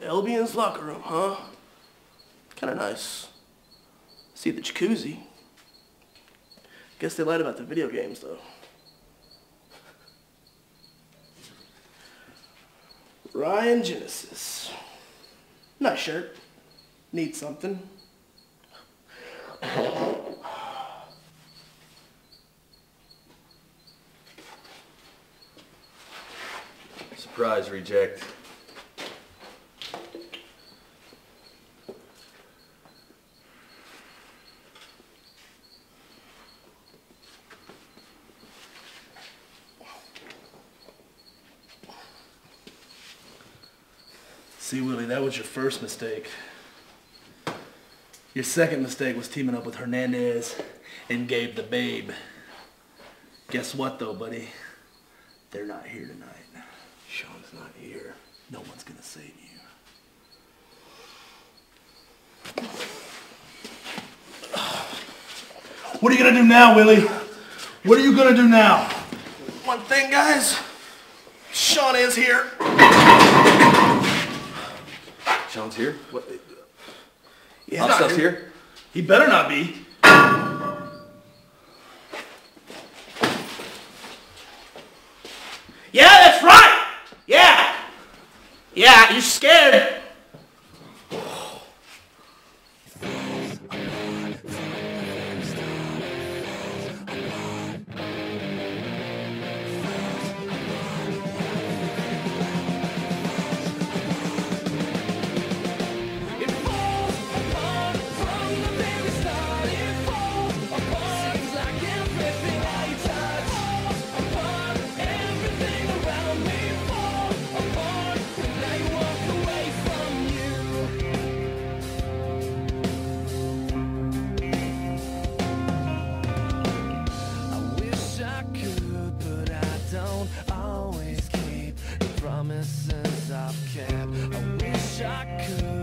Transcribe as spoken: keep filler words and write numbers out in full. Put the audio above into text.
L B N's locker room, huh? Kinda nice. See the jacuzzi. Guess they lied about the video games, though. Ryan Genesis. Nice shirt. Need something. Surprise reject. See, Willie, that was your first mistake. Your second mistake was teaming up with Hernandez and Gabe the Babe. Guess what, though, buddy? They're not here tonight. Sean's not here. No one's gonna save you. What are you gonna do now, Willie? What are you gonna do now? One thing, guys. Sean is here. Sean's here? What? Yeah, Hot stuff's here. here? He better not be. Yeah, that's right! Yeah! Yeah, you're scared. Promises I've kept. I wish I could.